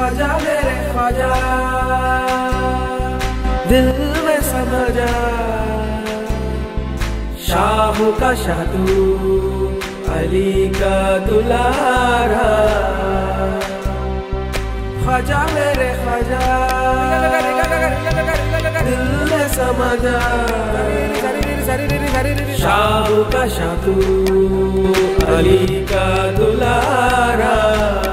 ख्वाजा मेरे ख्वाजा, दिल में समा जा, शाह का शाह तू, अली का दुलारा। ख्वाजा मेरे ख्वाजा, दिल में समा जा, शाह का शाह तू, अली का दुलारा।